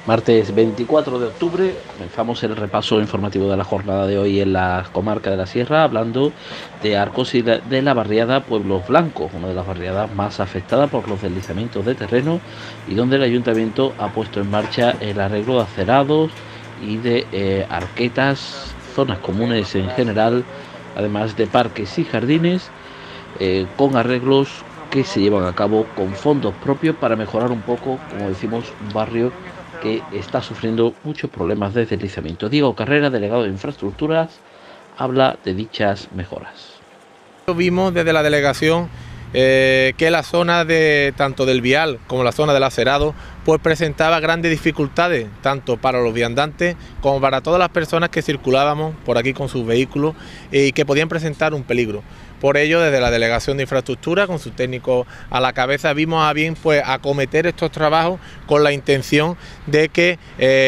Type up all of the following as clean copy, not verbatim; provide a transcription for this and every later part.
Martes 24 de octubre comenzamos el repaso informativo de la jornada de hoy en la comarca de la Sierra, hablando de Arcos y de la barriada Pueblos Blancos, una de las barriadas más afectadas por los deslizamientos de terreno y donde el ayuntamiento ha puesto en marcha el arreglo de acerados y de arquetas, zonas comunes en general, además de parques y jardines, con arreglos que se llevan a cabo con fondos propios para mejorar un poco, como decimos, un barrio que está sufriendo muchos problemas de deslizamiento. Diego Carrera, delegado de Infraestructuras, habla de dichas mejoras. Vimos desde la delegación que la zona de tanto del vial como la zona del acerado pues presentaba grandes dificultades tanto para los viandantes como para todas las personas que circulábamos por aquí con sus vehículos y que podían presentar un peligro. Por ello, desde la Delegación de Infraestructura, con su técnico a la cabeza, vimos a bien pues acometer estos trabajos con la intención de que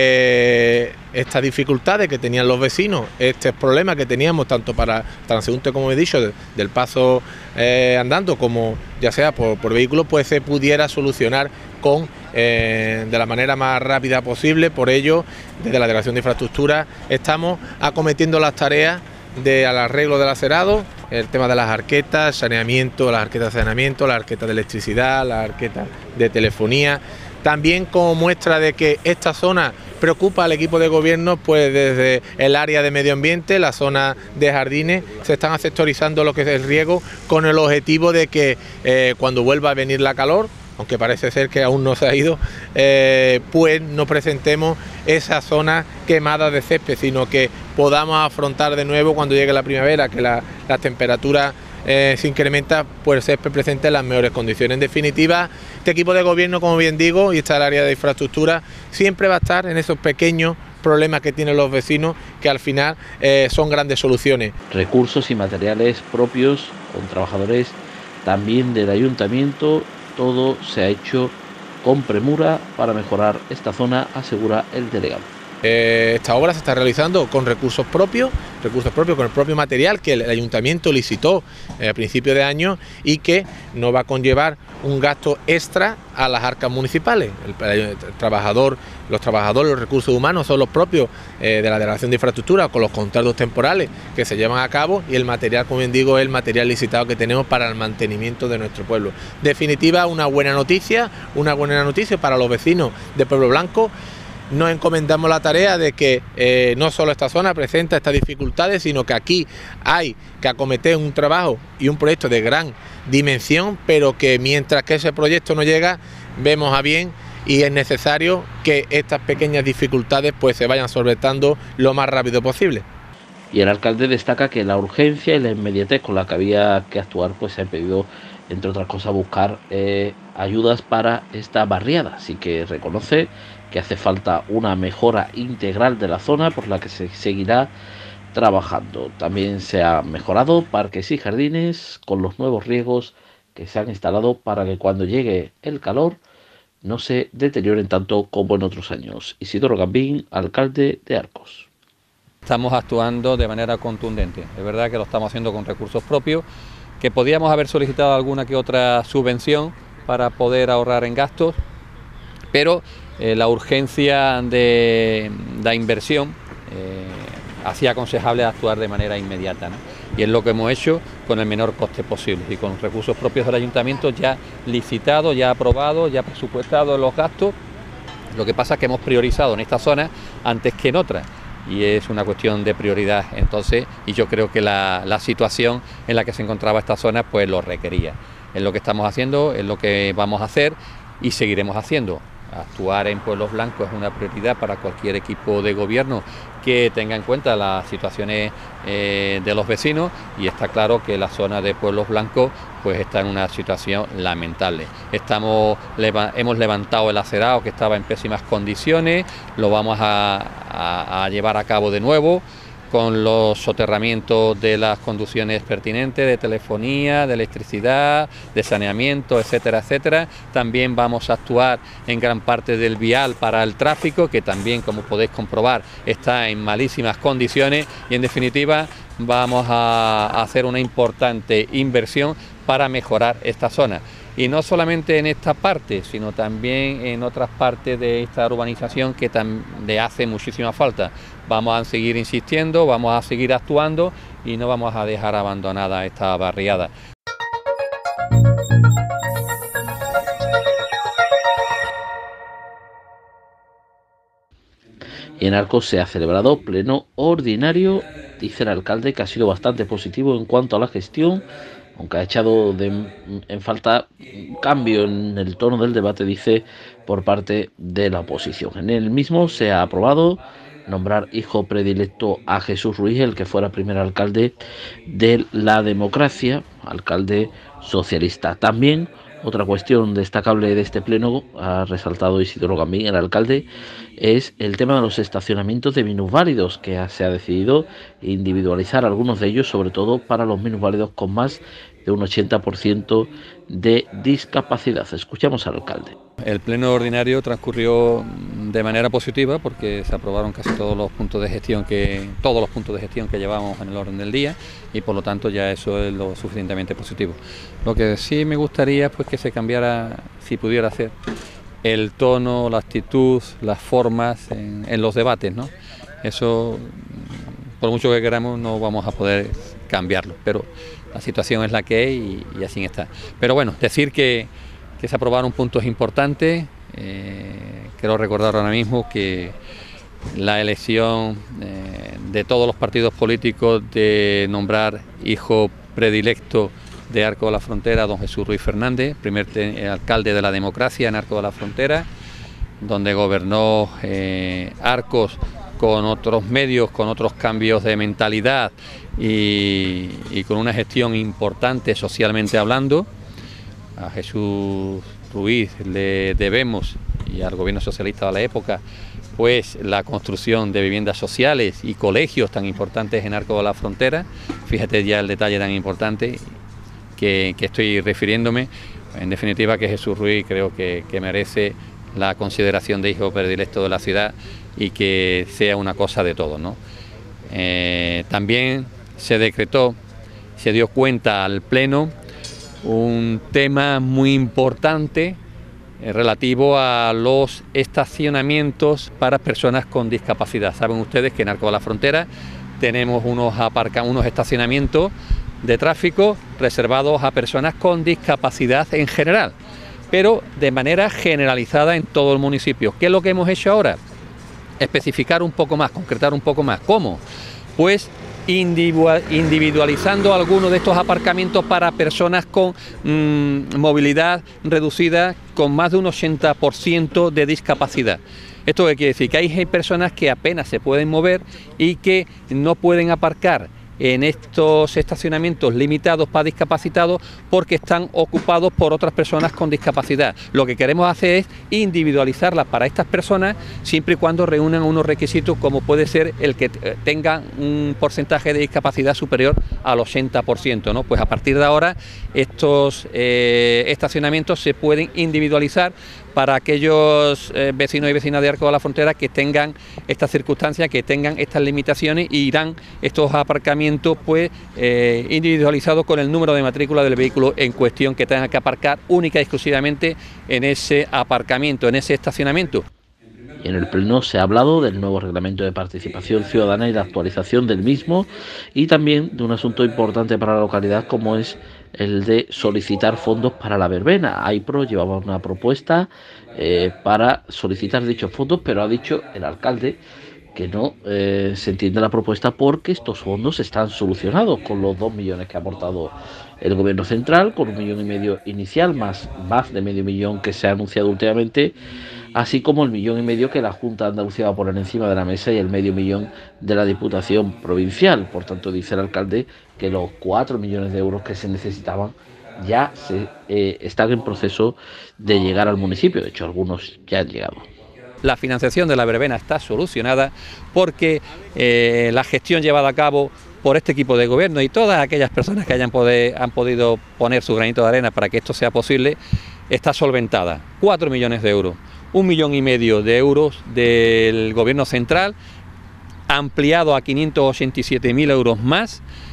estas dificultades que tenían los vecinos, estos problemas que teníamos tanto para transeúnte, como he dicho, del paso andando, como ya sea por vehículos, pues se pudiera solucionar de la manera más rápida posible. Por ello, desde la Delegación de Infraestructura estamos acometiendo las tareas del arreglo del acerado, el tema de las arquetas, saneamiento, las arquetas de saneamiento, las arquetas de electricidad, las arquetas de telefonía. También como muestra de que esta zona preocupa al equipo de gobierno, pues desde el área de medio ambiente, la zona de jardines, se están sectorizando lo que es el riego con el objetivo de que cuando vuelva a venir la calor, aunque parece ser que aún no se ha ido, pues no presentemos esa zona quemada de césped, sino que podamos afrontar de nuevo cuando llegue la primavera, que la temperatura se incrementa, pues el césped presente en las mejores condiciones. En definitiva, este equipo de gobierno, como bien digo, y está el área de infraestructura, siempre va a estar en esos pequeños problemas que tienen los vecinos, que al final son grandes soluciones. Recursos y materiales propios con trabajadores también del ayuntamiento. Todo se ha hecho con premura para mejorar esta zona, asegura el delegado. Esta obra se está realizando con recursos propios, con el propio material que el ayuntamiento licitó a principio de año y que no va a conllevar un gasto extra a las arcas municipales. Los trabajadores, los recursos humanos son los propios de la Delegación de Infraestructura, con los contratos temporales que se llevan a cabo, y el material, como bien digo, es el material licitado que tenemos para el mantenimiento de nuestro pueblo. En definitiva, una buena noticia para los vecinos de Pueblo Blanco. Nos encomendamos la tarea de que no solo esta zona presenta estas dificultades, sino que aquí hay que acometer un trabajo y un proyecto de gran dimensión, pero que mientras que ese proyecto no llega, vemos a bien y es necesario que estas pequeñas dificultades pues se vayan solventando lo más rápido posible. Y el alcalde destaca que la urgencia y la inmediatez con la que había que actuar, pues se ha pedido, entre otras cosas, buscar ayudas para esta barriada, así que reconoce que hace falta una mejora integral de la zona por la que se seguirá trabajando. También se han mejorado parques y jardines con los nuevos riegos que se han instalado para que cuando llegue el calor no se deterioren tanto como en otros años. Isidoro Gambín, alcalde de Arcos. Estamos actuando de manera contundente, es verdad que lo estamos haciendo con recursos propios, que podíamos haber solicitado alguna que otra subvención para poder ahorrar en gastos, pero la urgencia de la inversión hacía aconsejable actuar de manera inmediata, ¿no? Y es lo que hemos hecho con el menor coste posible y con recursos propios del ayuntamiento ya licitados, ya aprobados, ya presupuestados los gastos. Lo que pasa es que hemos priorizado en esta zona antes que en otras, y es una cuestión de prioridad, entonces, y yo creo que la situación en la que se encontraba esta zona pues lo requería. Es lo que estamos haciendo, es lo que vamos a hacer y seguiremos haciendo. Actuar en Pueblos Blancos es una prioridad para cualquier equipo de gobierno que tenga en cuenta las situaciones de los vecinos, y está claro que la zona de Pueblos Blancos pues está en una situación lamentable. Hemos levantado el acerado que estaba en pésimas condiciones, lo vamos a llevar a cabo de nuevo, con los soterramientos de las conducciones pertinentes, de telefonía, de electricidad, de saneamiento, etcétera, etcétera. También vamos a actuar en gran parte del vial para el tráfico, que también, como podéis comprobar, está en malísimas condiciones, y en definitiva vamos a hacer una importante inversión para mejorar esta zona. y no solamente en esta parte, sino también en otras partes de esta urbanización que le hace muchísima falta. Vamos a seguir insistiendo, vamos a seguir actuando y no vamos a dejar abandonada esta barriada. Y en Arcos se ha celebrado pleno ordinario. Dice el alcalde que ha sido bastante positivo en cuanto a la gestión, aunque ha echado en falta un cambio en el tono del debate, dice, por parte de la oposición. En el mismo se ha aprobado nombrar hijo predilecto a Jesús Ruiz, el que fuera primer alcalde de la democracia, alcalde socialista. También otra cuestión destacable de este pleno, ha resaltado Isidoro Gambín, el alcalde, es el tema de los estacionamientos de minusválidos, que se ha decidido individualizar algunos de ellos, sobre todo para los minusválidos con más de un 80% de discapacidad. Escuchamos al alcalde. El pleno ordinario transcurrió de manera positiva porque se aprobaron casi todos los puntos de gestión que llevábamos en el orden del día, y por lo tanto ya eso es lo suficientemente positivo. Lo que sí me gustaría pues que se cambiara, si pudiera hacer, el tono, la actitud, las formas en los debates, ¿no? Eso, por mucho que queramos, no vamos a poder cambiarlo, pero la situación es la que es y así está. Pero bueno, decir que se aprobaron puntos importantes. Quiero recordar ahora mismo que la elección de todos los partidos políticos de nombrar hijo predilecto de Arcos de la Frontera a don Jesús Ruiz Fernández, primer alcalde de la democracia en Arcos de la Frontera, donde gobernó Arcos con otros medios, con otros cambios de mentalidad y con una gestión importante socialmente hablando. A Jesús Ruiz le debemos, y al gobierno socialista de la época, pues la construcción de viviendas sociales y colegios tan importantes en Arcos de la Frontera. Fíjate ya el detalle tan importante que estoy refiriéndome. En definitiva, que Jesús Ruiz creo que merece la consideración de hijo predilecto de la ciudad y que sea una cosa de todos, ¿no? También se decretó, se dio cuenta al Pleno un tema muy importante relativo a los estacionamientos para personas con discapacidad. Saben ustedes que en Arcos de la Frontera tenemos unos estacionamientos de tráfico reservados a personas con discapacidad en general, pero de manera generalizada en todo el municipio. ¿Qué es lo que hemos hecho ahora? Especificar un poco más, concretar un poco más. ¿Cómo? Pues individualizando algunos de estos aparcamientos para personas con movilidad reducida con más de un 80% de discapacidad. ¿Esto qué quiere decir? Que hay personas que apenas se pueden mover y que no pueden aparcar en estos estacionamientos limitados para discapacitados porque están ocupados por otras personas con discapacidad. Lo que queremos hacer es individualizarlas para estas personas siempre y cuando reúnan unos requisitos como puede ser el que tengan un porcentaje de discapacidad superior al 80%, ¿no? Pues a partir de ahora estos estacionamientos se pueden individualizar para aquellos vecinos y vecinas de Arcos de la Frontera que tengan estas circunstancias, que tengan estas limitaciones, y irán estos aparcamientos pues individualizados con el número de matrícula del vehículo en cuestión que tengan que aparcar única y exclusivamente en ese aparcamiento, en ese estacionamiento. Y en el Pleno se ha hablado del nuevo reglamento de participación ciudadana y la actualización del mismo, y también de un asunto importante para la localidad como es el de solicitar fondos para la verbena. AIPRO llevaba una propuesta para solicitar dichos fondos, pero ha dicho el alcalde que no se entiende la propuesta porque estos fondos están solucionados con los 2 millones que ha aportado el gobierno central, con 1,5 millones inicial, más de medio millón que se ha anunciado últimamente, así como el 1,5 millones que la Junta de Andalucía va a poner encima de la mesa y el medio millón de la Diputación Provincial. Por tanto, dice el alcalde que los 4 millones de euros que se necesitaban ya están en proceso de llegar al municipio. De hecho, algunos ya han llegado. La financiación de la verbena está solucionada porque la gestión llevada a cabo por este equipo de gobierno y todas aquellas personas que han podido poner su granito de arena para que esto sea posible, está solventada. 4 millones de euros, 1,5 millones de euros del gobierno central, ampliado a 587.000 euros más,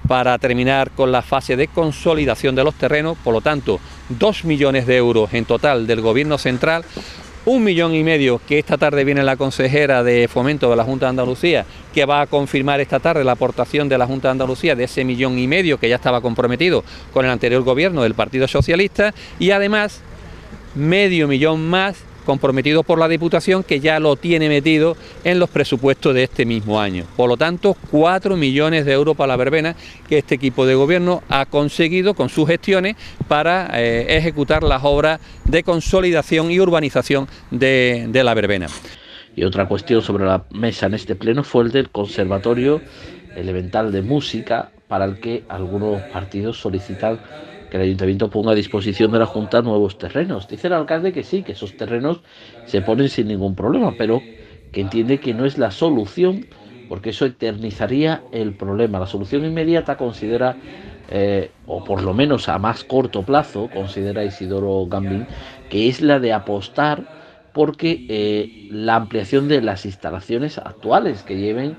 para terminar con la fase de consolidación de los terrenos, por lo tanto 2 millones de euros en total del Gobierno central, 1,5 millones que esta tarde viene la consejera de Fomento de la Junta de Andalucía, que va a confirmar esta tarde la aportación de la Junta de Andalucía de ese 1,5 millones que ya estaba comprometido con el anterior gobierno del Partido Socialista, y además medio millón más comprometido por la Diputación, que ya lo tiene metido en los presupuestos de este mismo año. Por lo tanto, 4 millones de euros para la verbena que este equipo de gobierno ha conseguido con sus gestiones para ejecutar las obras de consolidación y urbanización de la verbena. Y otra cuestión sobre la mesa en este pleno fue el del Conservatorio Elemental de Música, para el que algunos partidos solicitan que el Ayuntamiento ponga a disposición de la Junta nuevos terrenos. Dice el alcalde que sí, que esos terrenos se ponen sin ningún problema, pero que entiende que no es la solución, porque eso eternizaría el problema. La solución inmediata considera, o por lo menos a más corto plazo, considera Isidoro Gambín, que es la de apostar porque la ampliación de las instalaciones actuales que lleguen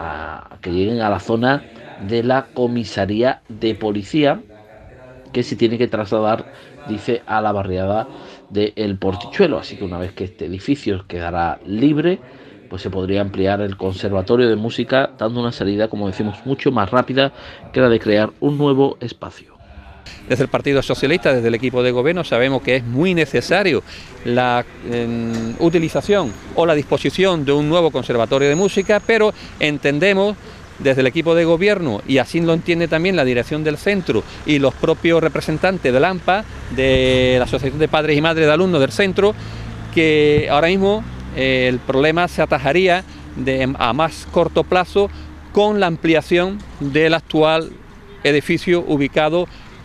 a la zona de la comisaría de policía, que se tiene que trasladar, dice, a la barriada de El Portichuelo. Así que una vez que este edificio quedará libre, pues se podría ampliar el Conservatorio de Música, dando una salida, como decimos, mucho más rápida que la de crear un nuevo espacio. Desde el Partido Socialista, desde el equipo de gobierno, sabemos que es muy necesario la utilización o la disposición de un nuevo conservatorio de música, pero entendemos desde el equipo de gobierno, y así lo entiende también la dirección del centro y los propios representantes del AMPA, de la Asociación de Padres y Madres de Alumnos del centro, que ahora mismo el problema se atajaría a más corto plazo con la ampliación del actual edificio ubicado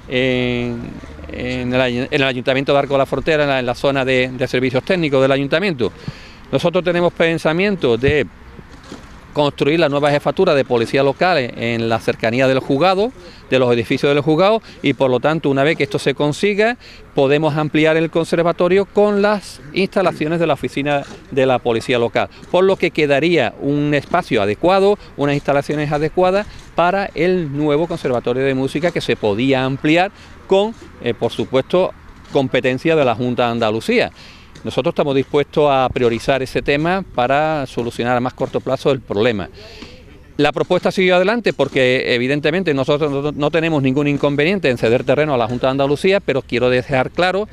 en el Ayuntamiento de Arcos de la Frontera, en la zona de servicios técnicos del Ayuntamiento. Nosotros tenemos pensamiento de construir la nueva jefatura de policía local en la cercanía del juzgado, de los edificios del juzgado, y por lo tanto, una vez que esto se consiga, podemos ampliar el conservatorio con las instalaciones de la oficina de la policía local, por lo que quedaría un espacio adecuado, unas instalaciones adecuadas para el nuevo conservatorio de música, que se podía ampliar con, por supuesto, competencia de la Junta de Andalucía. Nosotros estamos dispuestos a priorizar ese tema para solucionar a más corto plazo el problema. La propuesta siguió adelante porque evidentemente nosotros no tenemos ningún inconveniente en ceder terreno a la Junta de Andalucía, pero quiero dejar claro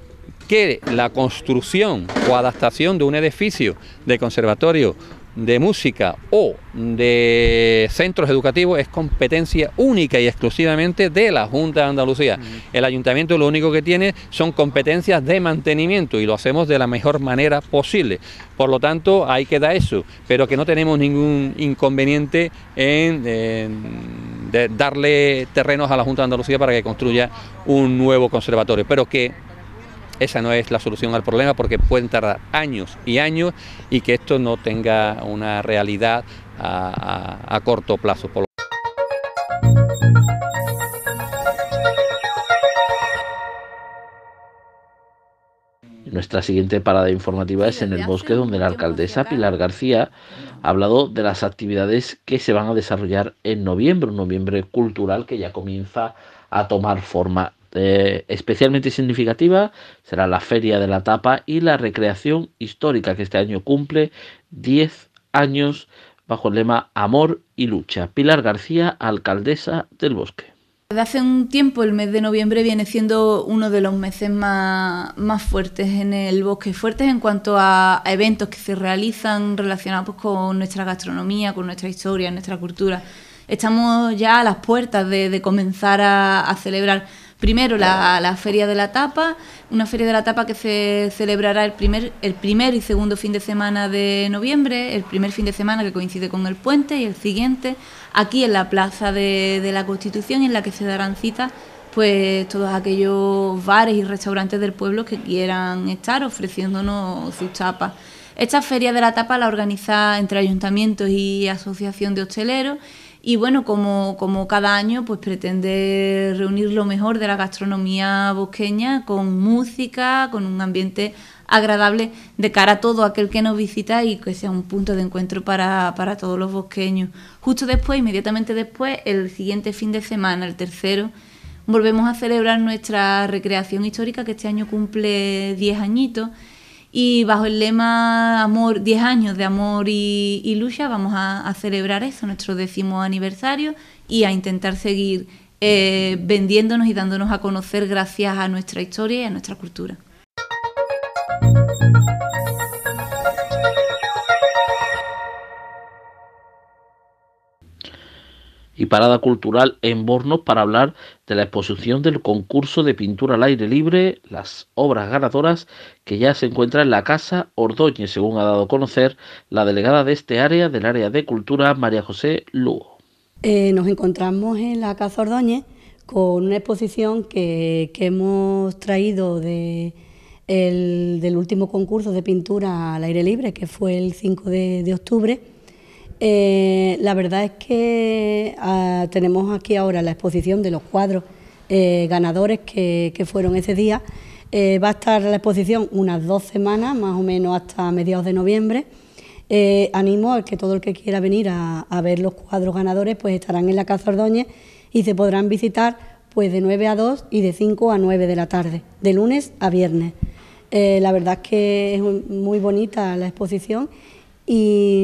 que la construcción o adaptación de un edificio de conservatorio de música o de centros educativos es competencia única y exclusivamente de la Junta de Andalucía. El Ayuntamiento lo único que tiene son competencias de mantenimiento y lo hacemos de la mejor manera posible. Por lo tanto, ahí queda eso, pero que no tenemos ningún inconveniente en darle terrenos a la Junta de Andalucía para que construya un nuevo conservatorio, pero que esa no es la solución al problema, porque pueden tardar años y años y que esto no tenga una realidad a corto plazo. Nuestra siguiente parada informativa es en el Bosque, donde la alcaldesa Pilar García ha hablado de las actividades que se van a desarrollar en noviembre, un noviembre cultural que ya comienza a tomar forma. Especialmente significativa será la Feria de la Tapa y la Recreación Histórica, que este año cumple 10 años bajo el lema Amor y Lucha. Pilar García, alcaldesa del Bosque. Desde hace un tiempo el mes de noviembre viene siendo uno de los meses más fuertes en el Bosque, fuertes en cuanto a eventos que se realizan relacionados pues, con nuestra gastronomía, con nuestra historia, nuestra cultura. Estamos ya a las puertas de comenzar a celebrar primero la Feria de la Tapa, una Feria de la Tapa que se celebrará el primer y segundo fin de semana de noviembre, el primer fin de semana que coincide con el puente y el siguiente aquí en la Plaza de la Constitución, en la que se darán cita pues todos aquellos bares y restaurantes del pueblo que quieran estar ofreciéndonos sus tapas. Esta Feria de la Tapa la organiza entre ayuntamientos y asociación de hosteleros Y bueno, como cada año, pues pretende reunir lo mejor de la gastronomía bosqueña con música, con un ambiente agradable de cara a todo aquel que nos visita y que sea un punto de encuentro para todos los bosqueños. Justo después, inmediatamente después, el siguiente fin de semana, el tercero, volvemos a celebrar nuestra recreación histórica, que este año cumple 10 añitos. Y bajo el lema 10 años de amor y lucha, vamos a celebrar eso, nuestro 10º aniversario, y a intentar seguir vendiéndonos y dándonos a conocer gracias a nuestra historia y a nuestra cultura. Y parada cultural en Bornos para hablar de la exposición del concurso de pintura al aire libre, las obras ganadoras, que ya se encuentra en la Casa Ordóñez, según ha dado a conocer la delegada de este área, del área de cultura, María José Lugo. Nos encontramos en la Casa Ordóñez con una exposición que hemos traído del último concurso de pintura al aire libre, que fue el 5 de octubre. La verdad es que tenemos aquí ahora la exposición de los cuadros ganadores que fueron ese día. Va a estar la exposición unas 2 semanas, más o menos hasta mediados de noviembre. Animo a que todo el que quiera venir a ver los cuadros ganadores, pues estarán en la Casa Ordóñez y se podrán visitar pues de 9 a 2 y de 5 a 9 de la tarde, de lunes a viernes. La verdad es que es muy bonita la exposición y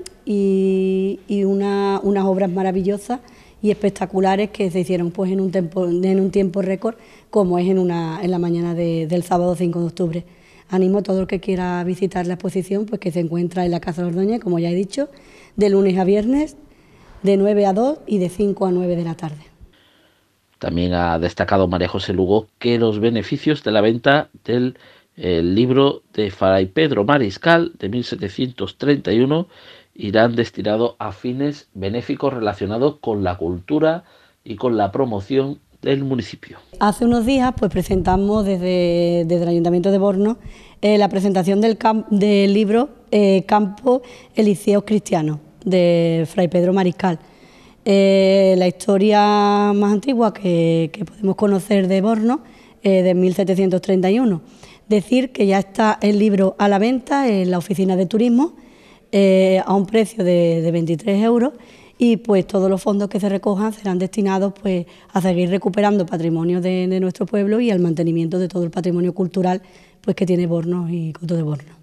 unas obras maravillosas y espectaculares que se hicieron pues en un tiempo récord, como es en la mañana del sábado 5 de octubre. Animo a todo el que quiera visitar la exposición, pues que se encuentra en la Casa Ordóñez, como ya he dicho, de lunes a viernes, de 9 a 2 y de 5 a 9 de la tarde. También ha destacado María José Lugo que los beneficios de la venta del libro de Fray Pedro Mariscal de 1731 irán destinados a fines benéficos relacionados con la cultura y con la promoción del municipio. Hace unos días pues presentamos desde el Ayuntamiento de Bornos la presentación del libro Campos Elíseos Cristianos de Fray Pedro Mariscal. La historia más antigua que podemos conocer de Bornos, de 1731. Decir que ya está el libro a la venta en la oficina de turismo a un precio de 23 euros y pues todos los fondos que se recojan serán destinados pues a seguir recuperando patrimonio de nuestro pueblo y al mantenimiento de todo el patrimonio cultural pues que tiene Bornos y Coto de Bornos.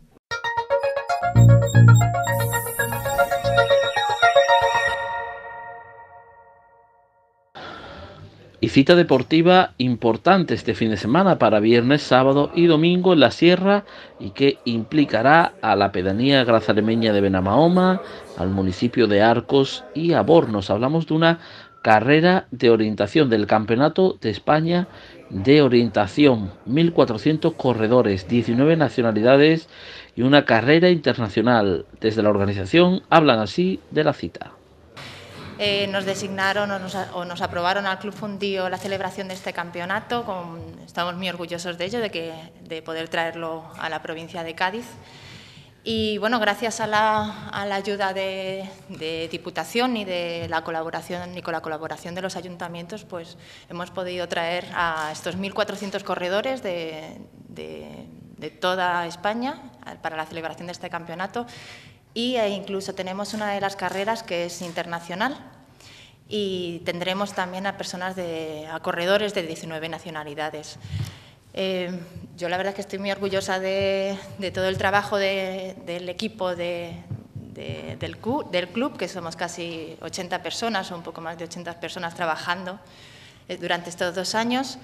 Y cita deportiva importante este fin de semana para viernes, sábado y domingo en la Sierra, y que implicará a la pedanía grazalemeña de Benamahoma, al municipio de Arcos y a Bornos. Hablamos de una carrera de orientación del Campeonato de España de Orientación, 1.400 corredores, 19 nacionalidades y una carrera internacional. Desde la organización hablan así de la cita. Nos designaron o nos aprobaron al Club Fundío la celebración de este campeonato. Estamos muy orgullosos de ello, de poder traerlo a la provincia de Cádiz. Y bueno, gracias a la ayuda de Diputación y con la colaboración de los ayuntamientos, pues hemos podido traer a estos 1.400 corredores de toda España para la celebración de este campeonato. E incluso tenemos una de las carreras que es internacional y tendremos también a corredores de 19 nacionalidades. Yo la verdad es que estoy muy orgullosa de todo el trabajo del equipo del club, que somos casi 80 personas o un poco más de 80 personas trabajando durante estos 2 años.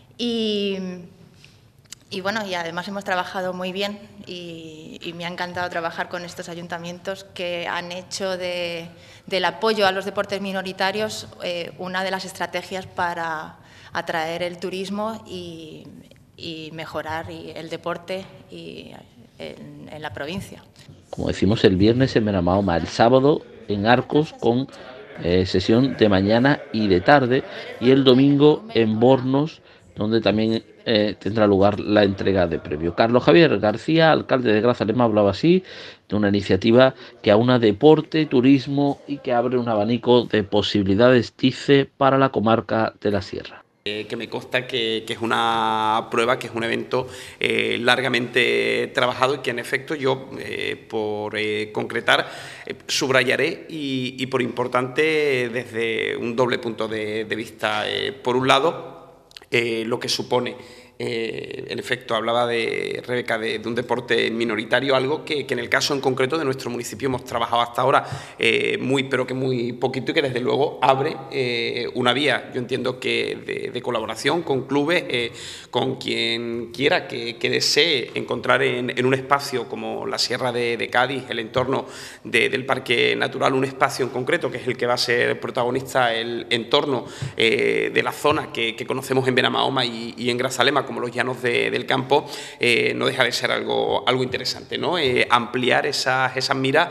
Y bueno, y además hemos trabajado muy bien y me ha encantado trabajar con estos ayuntamientos que han hecho del apoyo a los deportes minoritarios una de las estrategias para atraer el turismo y mejorar el deporte en la provincia. Como decimos, el viernes en Benamahoma, el sábado en Arcos con sesión de mañana y de tarde, y el domingo en Bornos donde también tendrá lugar la entrega de premio. Carlos Javier García, alcalde de Grazalema, hablaba así de una iniciativa que aúna deporte, turismo y que abre un abanico de posibilidades, dice, para la comarca de la Sierra. Que me consta que es una prueba, que es un evento largamente trabajado y que en efecto yo, por concretar, subrayaré y por importante desde un doble punto de vista. Por un lado, lo que supone. En efecto, hablaba de Rebeca de un deporte minoritario, algo que en el caso en concreto de nuestro municipio hemos trabajado hasta ahora pero que muy poquito, y que desde luego abre una vía, yo entiendo que de colaboración con clubes, con quien quiera que desee encontrar en un espacio como la Sierra de Cádiz, el entorno del Parque Natural, un espacio en concreto que es el que va a ser protagonista, el entorno de la zona que conocemos en Benamahoma y en Grazalema como los llanos del campo, no deja de ser algo interesante, ¿no? Ampliar esas miras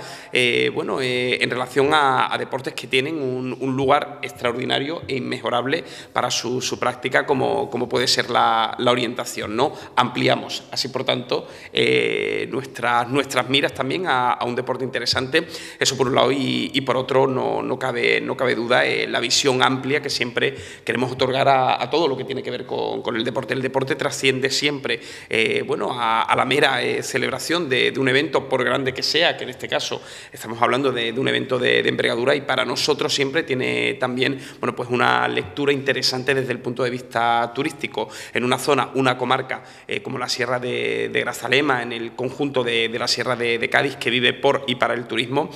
en relación a deportes que tienen un lugar extraordinario e inmejorable para su práctica, como puede ser la orientación, ¿no? Ampliamos así, por tanto, nuestras miras también a un deporte interesante. Eso por un lado, y por otro no cabe duda la visión amplia que siempre queremos otorgar a todo lo que tiene que ver con el deporte. El deporte trasciende siempre a la mera celebración de un evento, por grande que sea, que en este caso estamos hablando de un evento de envergadura, y para nosotros siempre tiene también una lectura interesante desde el punto de vista turístico. En una zona, una comarca como la Sierra de Grazalema, en el conjunto de la Sierra de Cádiz, que vive por y para el turismo,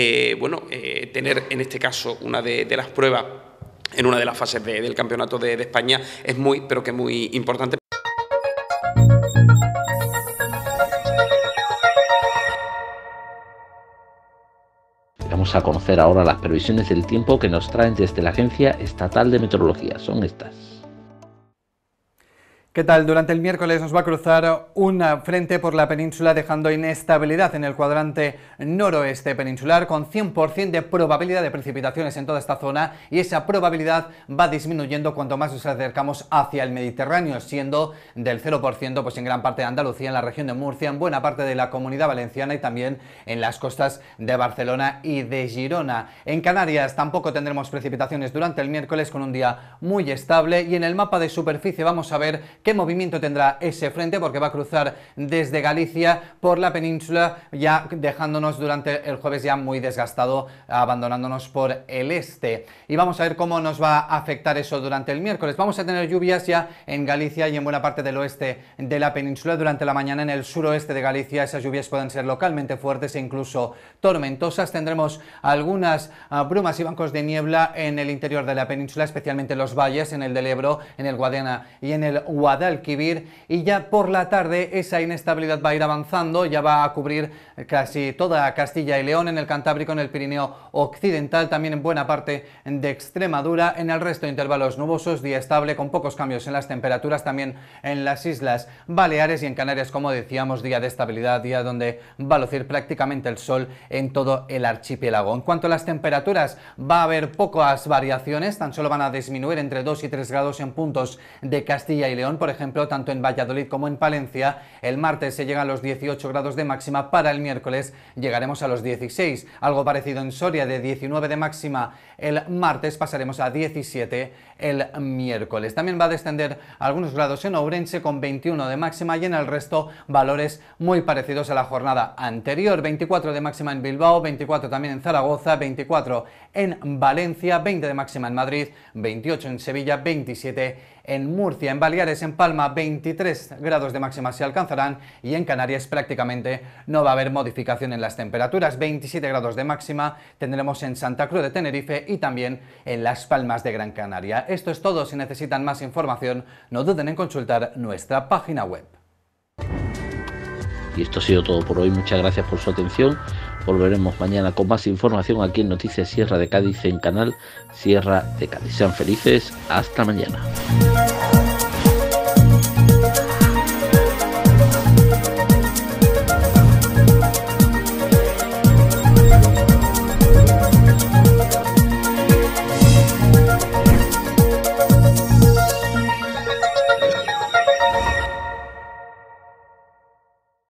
tener en este caso una de las pruebas en una de las fases del Campeonato de España es muy, pero que muy importante. Vamos a conocer ahora las previsiones del tiempo que nos traen desde la Agencia Estatal de Meteorología. Son estas. ¿Qué tal? Durante el miércoles nos va a cruzar un frente por la península, dejando inestabilidad en el cuadrante noroeste peninsular, con 100% de probabilidad de precipitaciones en toda esta zona, y esa probabilidad va disminuyendo cuanto más nos acercamos hacia el Mediterráneo, siendo del 0% pues en gran parte de Andalucía, en la región de Murcia, en buena parte de la Comunidad Valenciana y también en las costas de Barcelona y de Girona. En Canarias tampoco tendremos precipitaciones durante el miércoles, con un día muy estable, y en el mapa de superficie vamos a ver qué movimiento tendrá ese frente, porque va a cruzar desde Galicia por la península, ya dejándonos durante el jueves ya muy desgastado, abandonándonos por el este. Y vamos a ver cómo nos va a afectar eso durante el miércoles. Vamos a tener lluvias ya en Galicia y en buena parte del oeste de la península. Durante la mañana en el suroeste de Galicia esas lluvias pueden ser localmente fuertes e incluso tormentosas. Tendremos algunas brumas y bancos de niebla en el interior de la península, especialmente en los valles, en el del Ebro, en el Guadiana y en el Guadalquivir, y ya por la tarde esa inestabilidad va a ir avanzando, ya va a cubrir casi toda Castilla y León, en el Cantábrico, en el Pirineo Occidental, también en buena parte de Extremadura. En el resto, intervalos nubosos, día estable con pocos cambios en las temperaturas, también en las Islas Baleares y en Canarias, como decíamos, día de estabilidad, día donde va a lucir prácticamente el sol en todo el archipiélago. En cuanto a las temperaturas, va a haber pocas variaciones, tan solo van a disminuir entre 2 y 3 grados en puntos de Castilla y León, por ejemplo, tanto en Valladolid como en Palencia. El martes se llega a los 18 grados de máxima, para el miércoles llegaremos a los 16, algo parecido en Soria, de 19 de máxima el martes, pasaremos a 17 el miércoles. También va a descender algunos grados en Ourense con 21 de máxima, y en el resto valores muy parecidos a la jornada anterior. 24 de máxima en Bilbao, 24 también en Zaragoza, 24 en Valencia, 20 de máxima en Madrid, 28 en Sevilla, 27 en Murcia. En Baleares, en Palma, 23 grados de máxima se alcanzarán, y en Canarias prácticamente no va a haber modificación en las temperaturas. 27 grados de máxima tendremos en Santa Cruz de Tenerife y también en Las Palmas de Gran Canaria. Esto es todo. Si necesitan más información, no duden en consultar nuestra página web. Y esto ha sido todo por hoy. Muchas gracias por su atención. Volveremos mañana con más información aquí en Noticias Sierra de Cádiz, en canal Sierra de Cádiz. Sean felices. Hasta mañana.